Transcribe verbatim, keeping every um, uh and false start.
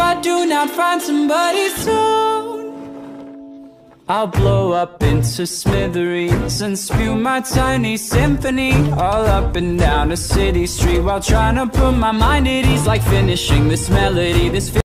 I do not find somebody soon, I'll blow up into smithereens and spew my tiny symphony all up and down a city street, while trying to put my mind at ease, like finishing this melody, this